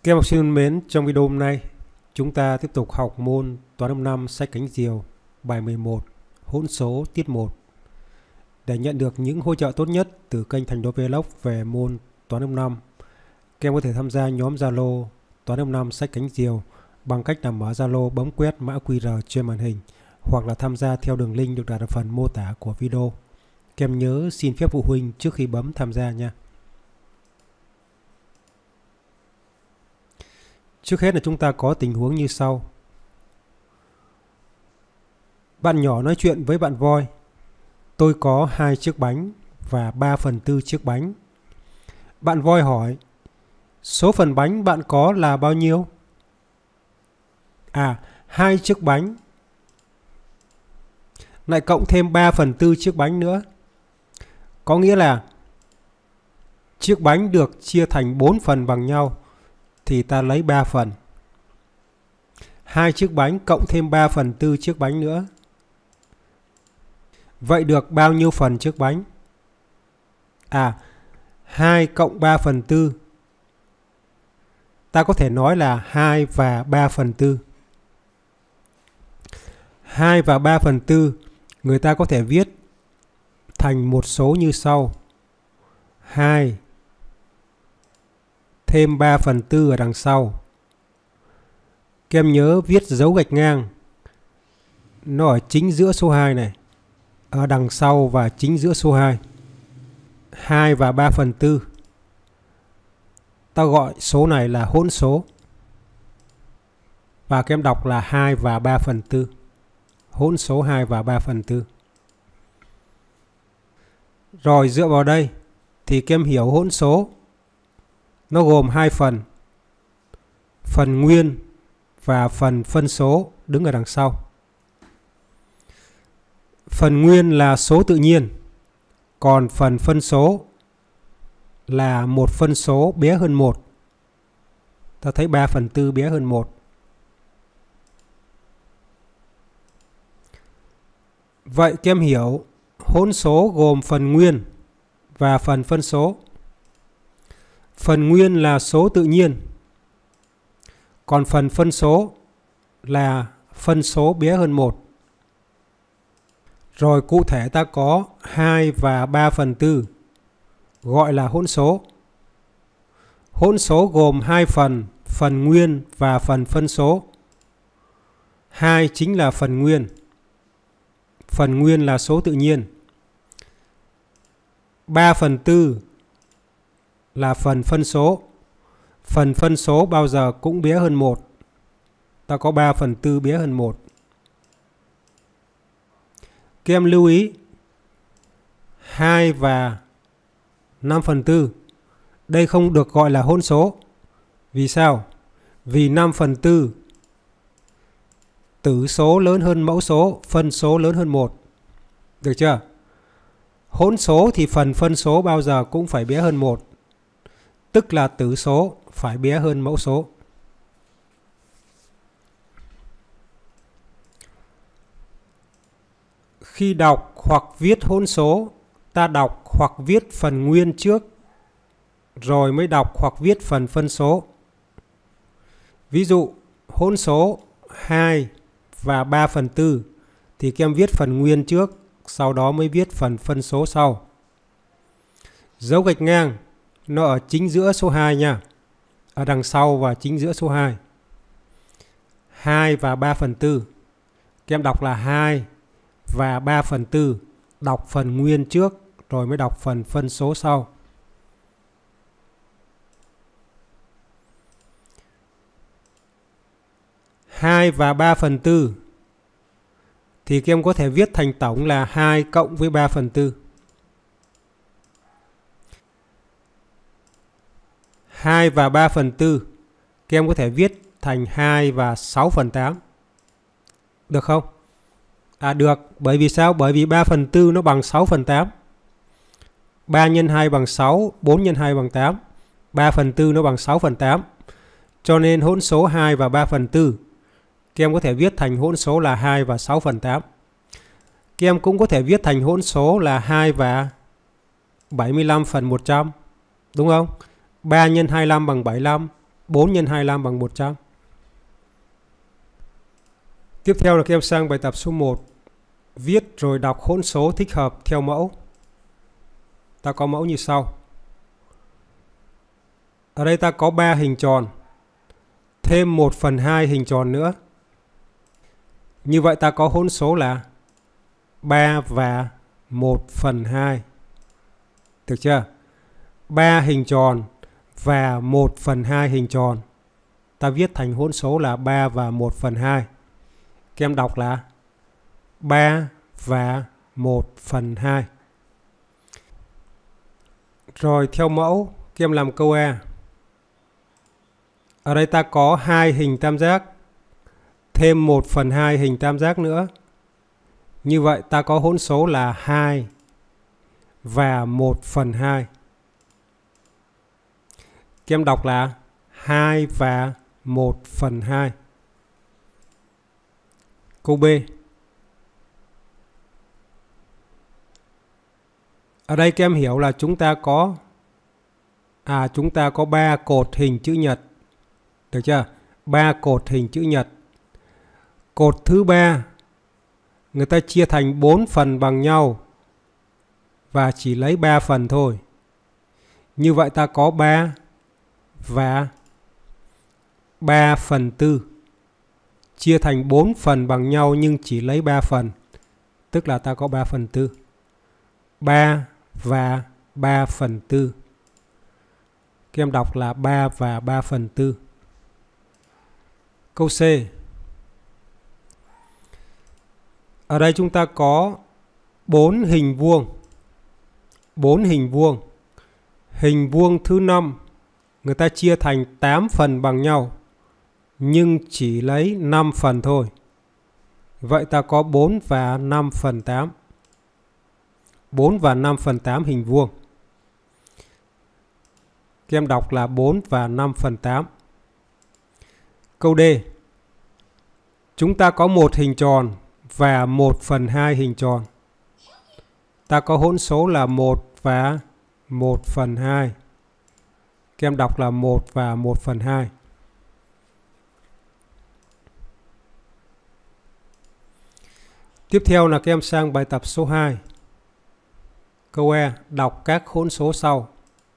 Các em học sinh thân mến, trong video hôm nay chúng ta tiếp tục học môn toán lớp 5 sách cánh diều bài 11 hỗn số tiết 1. Để nhận được những hỗ trợ tốt nhất từ kênh Thành Đô Vlog về môn toán lớp 5, các em có thể tham gia nhóm Zalo toán lớp 5 sách cánh diều bằng cách là mở Zalo bấm quét mã QR trên màn hình hoặc là tham gia theo đường link được đặt ở phần mô tả của video. Các em nhớ xin phép phụ huynh trước khi bấm tham gia nha. Trước hết là chúng ta có tình huống như sau. Bạn nhỏ nói chuyện với bạn voi. Tôi có 2 chiếc bánh và 3/4 chiếc bánh. Bạn voi hỏi, số phần bánh bạn có là bao nhiêu? 2 chiếc bánh lại cộng thêm 3/4 chiếc bánh nữa. Có nghĩa là chiếc bánh được chia thành 4 phần bằng nhau thì ta lấy 3 phần. 2 chiếc bánh cộng thêm 3/4 chiếc bánh nữa. Vậy được bao nhiêu phần chiếc bánh? 2 cộng 3/4. Ta có thể nói là 2 và 3/4. 2 và 3/4 người ta có thể viết thành một số như sau. 2 thêm 3/4 ở đằng sau. Các em nhớ viết dấu gạch ngang. Nó ở chính giữa số 2 này. Ở đằng sau và chính giữa số 2. 2 và 3/4. Ta gọi số này là hỗn số. Và các em đọc là 2 và 3/4. Hỗn số 2 và 3/4. Rồi dựa vào đây thì các em hiểu hỗn số nó gồm 2 phần. Phần nguyên và phần phân số đứng ở đằng sau. Phần nguyên là số tự nhiên. Còn phần phân số là một phân số bé hơn 1. Ta thấy 3/4 bé hơn 1. Vậy các em hiểu hỗn số gồm phần nguyên và phần phân số. Phần nguyên là số tự nhiên. Còn phần phân số là phân số bé hơn 1. Rồi cụ thể ta có 2 và 3/4 gọi là hỗn số. Hỗn số gồm 2 phần, phần nguyên và phần phân số. 2 chính là phần nguyên. Phần nguyên là số tự nhiên. 3/4 là phần phân số. Phần phân số bao giờ cũng bé hơn 1. Ta có 3/4 bé hơn 1. Các em lưu ý 2 và 5/4 đây không được gọi là hỗn số. Vì sao? Vì 5/4 tử số lớn hơn mẫu số, phân số lớn hơn 1. Được chưa? Hỗn số thì phần phân số bao giờ cũng phải bé hơn 1. Tức là tử số phải bé hơn mẫu số. Khi đọc hoặc viết hỗn số, ta đọc hoặc viết phần nguyên trước, rồi mới đọc hoặc viết phần phân số. Ví dụ, hỗn số 2 và 3/4 thì các em viết phần nguyên trước, sau đó mới viết phần phân số sau. Dấu gạch ngang nó ở chính giữa số 2 nha. Ở đằng sau và chính giữa số 2. 2 và 3/4. Các em đọc là 2 và 3/4. Đọc phần nguyên trước rồi mới đọc phần phân số sau. Hai và 3/4 thì các em có thể viết thành tổng là 2 cộng với 3/4. 2 và 3/4 các em có thể viết thành 2 và 6/8. Được không? Được. Bởi vì sao? Bởi vì 3/4 nó bằng 6/8. 3 x 2 bằng 6, 4 x 2 bằng 8. 3/4 nó bằng 6/8. Cho nên hỗn số 2 và 3/4 các em có thể viết thành hỗn số là 2 và 6/8. Các em cũng có thể viết thành hỗn số là 2 và 75/100. Đúng không? 3 x 25 bằng 75. 4 x 25 bằng 100. Tiếp theo là các em sang bài tập số 1. Viết rồi đọc hỗn số thích hợp theo mẫu. Ta có mẫu như sau. Ở đây ta có 3 hình tròn, thêm 1/2 hình tròn nữa. Như vậy ta có hỗn số là 3 và 1/2. Được chưa? 3 hình tròn và 1/2 hình tròn. Ta viết thành hỗn số là 3 và 1/2. Các em đọc là 3 và 1/2. Rồi theo mẫu, các em làm câu A. Ở đây ta có 2 hình tam giác, thêm 1/2 hình tam giác nữa. Như vậy ta có hỗn số là 2 và 1/2. Các em đọc là 2 và 1/2. Câu B. Ở đây các em hiểu là chúng ta có 3 cột hình chữ nhật. Được chưa? 3 cột hình chữ nhật. Cột thứ 3 người ta chia thành 4 phần bằng nhau và chỉ lấy 3 phần thôi. Như vậy ta có 3 và 3/4. Chia thành 4 phần bằng nhau nhưng chỉ lấy 3 phần. Tức là ta có 3/4. 3 và 3/4. Các em đọc là 3 và 3/4. Câu C. Ở đây chúng ta có 4 hình vuông. 4 hình vuông. Hình vuông thứ 5 người ta chia thành 8 phần bằng nhau nhưng chỉ lấy 5 phần thôi. Vậy ta có 4 và 5/8. 4 và 5/8 hình vuông. Các em đọc là 4 và 5/8. Câu D. Chúng ta có một hình tròn và 1/2 hình tròn. Ta có hỗn số là 1 và 1/2. Các em đọc là 1 và 1/2. Tiếp theo là các em sang bài tập số 2. Câu E. Đọc các hỗn số sau.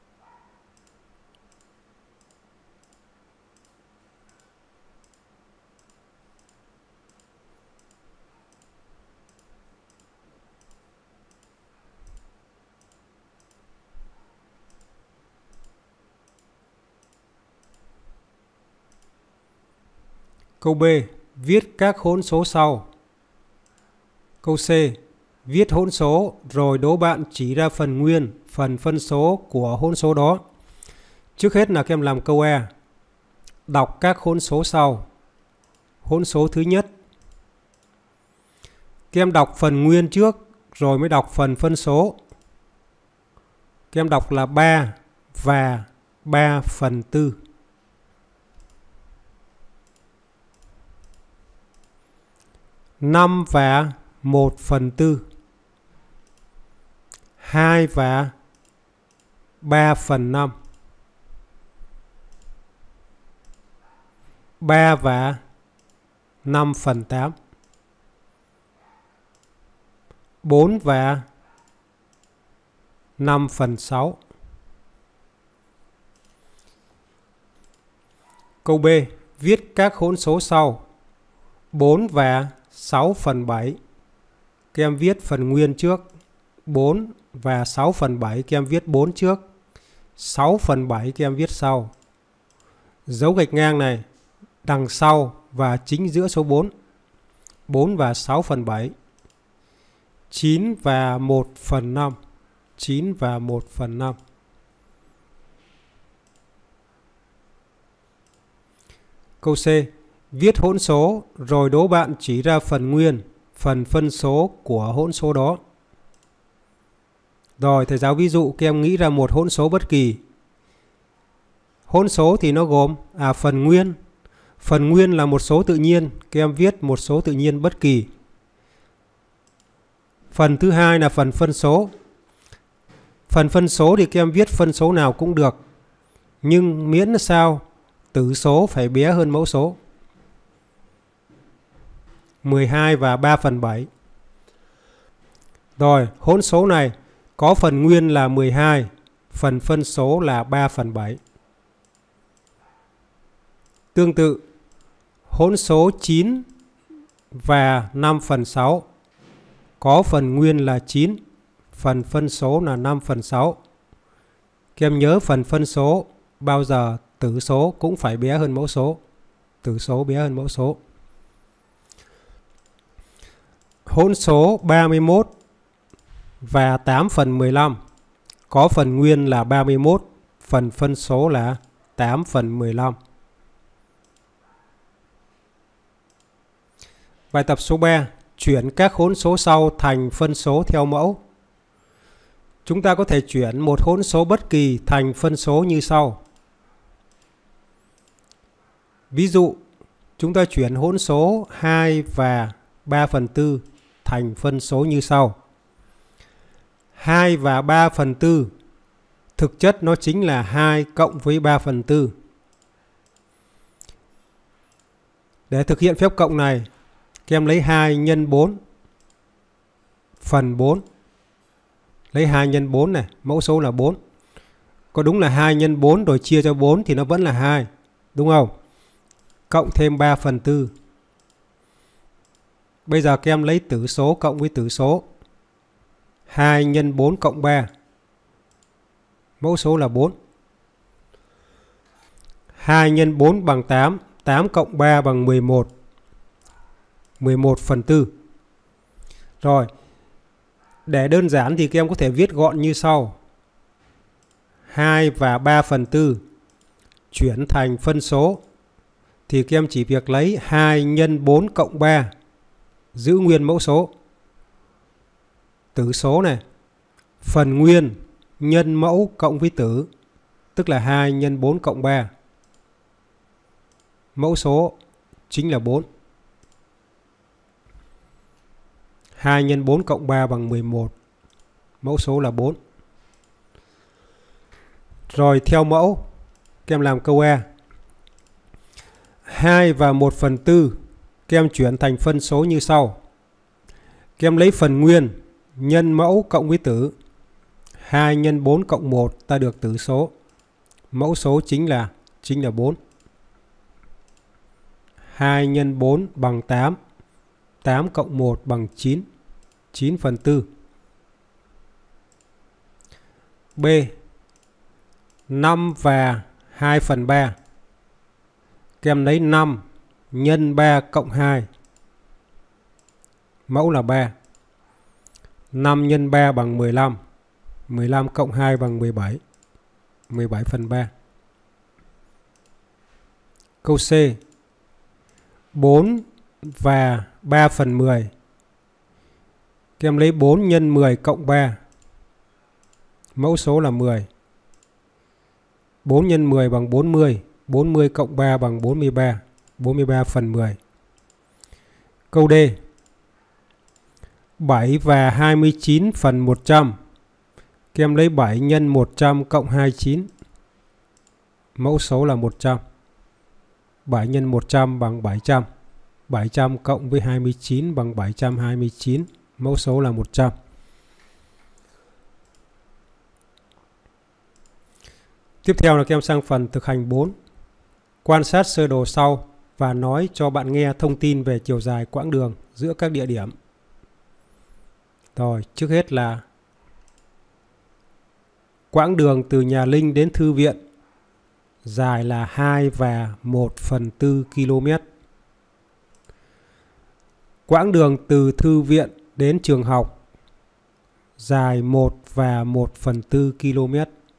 Câu B. Viết các hỗn số sau. Câu C. Viết hỗn số rồi đố bạn chỉ ra phần nguyên, phần phân số của hỗn số đó. Trước hết là các em làm câu E. Đọc các hỗn số sau. Hỗn số thứ nhất. Các em đọc phần nguyên trước rồi mới đọc phần phân số. Các em đọc là 3 và 3/4. 5 và 1/4. 2 và 3/5. 3 và 5/8. 4 và 5/6. Câu B. Viết các hỗn số sau. 4 và 6/7. Các em viết phần nguyên trước. 4 và 6/7 các em viết 4 trước. 6/7 các em viết sau. Dấu gạch ngang này đằng sau và chính giữa số 4. 4 và 6/7. 9 và 1/5. 9 và 1/5. Câu C. Viết hỗn số rồi đố bạn chỉ ra phần nguyên, phần phân số của hỗn số đó. Rồi thầy giáo ví dụ các em nghĩ ra một hỗn số bất kỳ. Hỗn số thì nó gồm phần nguyên. Phần nguyên là một số tự nhiên, các em viết một số tự nhiên bất kỳ. Phần thứ hai là phần phân số. Phần phân số thì các em viết phân số nào cũng được. Nhưng miễn là sao? tử số phải bé hơn mẫu số. 12 và 3/7. Rồi, hỗn số này có phần nguyên là 12, phần phân số là 3/7. Tương tự, hỗn số 9 và 5/6 có phần nguyên là 9, phần phân số là 5/6. Các em nhớ phần phân số bao giờ tử số cũng phải bé hơn mẫu số. Tử số bé hơn mẫu số. Hỗn số 31 và 8/15 có phần nguyên là 31, phần phân số là 8/15. Bài tập số 3. Chuyển các hỗn số sau thành phân số theo mẫu. Chúng ta có thể chuyển một hỗn số bất kỳ thành phân số như sau. Ví dụ, chúng ta chuyển hỗn số 2 và 3/4 thành phân số như sau. 2 và 3/4 thực chất nó chính là 2 cộng với 3/4. Để thực hiện phép cộng này, các em lấy 2 nhân 4 phần 4. Lấy 2 nhân 4 này, mẫu số là 4. Có đúng là 2 nhân 4 rồi chia cho 4 thì nó vẫn là 2, đúng không? Cộng thêm 3/4. Bây giờ các em lấy tử số cộng với tử số. 2 nhân 4 cộng 3. Mẫu số là 4. 2 nhân 4 bằng 8. 8 cộng 3 bằng 11. 11/4. Rồi, để đơn giản thì các em có thể viết gọn như sau. 2 và 3/4 chuyển thành phân số thì các em chỉ việc lấy 2 nhân 4 cộng 3, giữ nguyên mẫu số. Tử số này, phần nguyên nhân mẫu cộng với tử, tức là 2 nhân 4 cộng 3. Mẫu số chính là 4. 2 nhân 4 cộng 3 bằng 11. Mẫu số là 4. Rồi theo mẫu, các em làm câu A. 2 và 1/4 các em chuyển thành phân số như sau. Các em lấy phần nguyên nhân mẫu cộng với tử. 2 nhân 4 cộng 1 ta được tử số. Mẫu số chính là 4. 2 nhân 4 bằng 8. 8 cộng 1 bằng 9. 9/4. B. 5 và 2/3. Các em lấy 5 nhân 3 cộng 2. Mẫu là 3. 5 nhân 3 bằng 15. 15 cộng 2 bằng 17. 17/3. Câu C. 4 và 3/10. Các em lấy 4 nhân 10 cộng 3. Mẫu số là 10. 4 nhân 10 bằng 40. 40 cộng 3 bằng 43. 43/10. Câu D. 7 và 29/100. Các em lấy 7 nhân 100 cộng 29. Mẫu số là 100. 7 nhân 100 bằng 700. 700 cộng với 29 bằng 729. Mẫu số là 100. Tiếp theo là các em sang phần thực hành 4. Quan sát sơ đồ sau và nói cho bạn nghe thông tin về chiều dài quãng đường giữa các địa điểm. Rồi, trước hết là quãng đường từ nhà Linh đến thư viện dài là 2 và 1/4 km. Quãng đường từ thư viện đến trường học dài 1 và 1/4 km.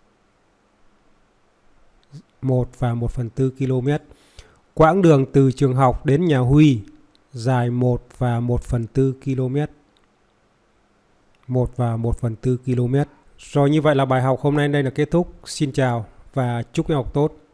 1 và 1/4 km. Quãng đường từ trường học đến nhà Huy dài 1 và 1/4 km. 1 và 1/4 km. Rồi, như vậy là bài học hôm nay đây là kết thúc. Xin chào và chúc em học tốt.